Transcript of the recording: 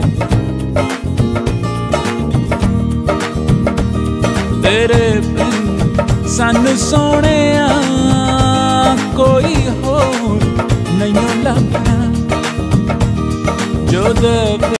तेरे बिन सानू सोहणिया कोई होर नहीं लभना जो